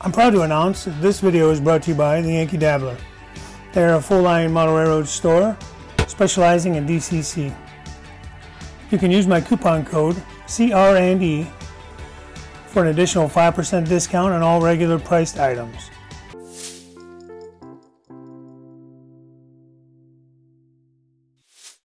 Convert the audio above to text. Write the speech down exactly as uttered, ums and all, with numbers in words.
I'm proud to announce that this video is brought to you by the Yankee Dabbler. They're a full-line model railroad store specializing in D C C. You can use my coupon code C R and E for an additional five percent discount on all regular priced items.